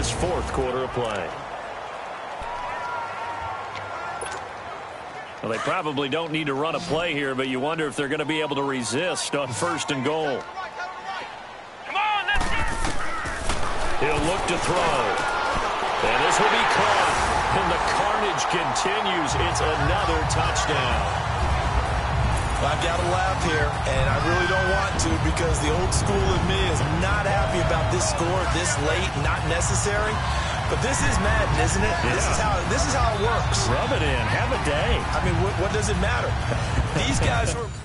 this fourth quarter of play. Well, they probably don't need to run a play here, but you wonder if they're going to be able to resist on 1st and goal. Come on, let's get it. He'll look to throw. And this will be caught. And the carnage continues. It's another touchdown. I've got to laugh here, and I really don't want to because the old school in me is not happy about this score this late, not necessary. But this is Madden, isn't it? Yeah. This is how it works. Rub it in. Have a day. I mean, what does it matter? These guys were...